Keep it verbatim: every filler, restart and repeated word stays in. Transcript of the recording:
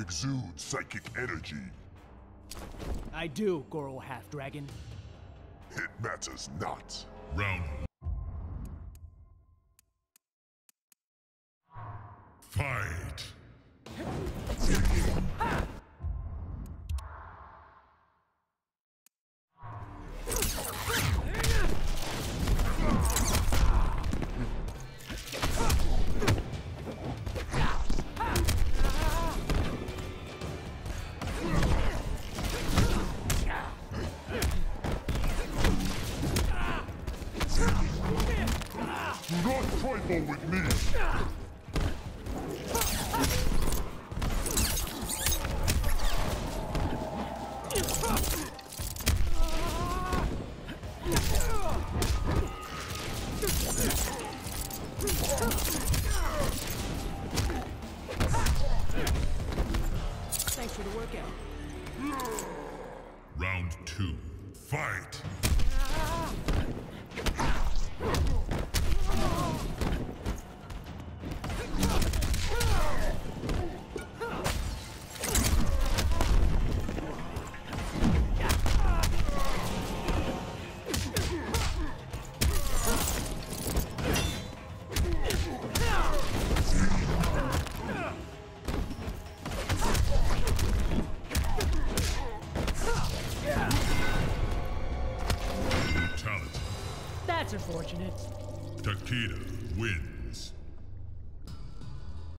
exude psychic energy. I do, Goro Half-Dragon. It matters not. Round. Fight. Do not trifle with me! Thanks for the workout. Round two. Fight. Brutality. That's unfortunate. Takeda wins.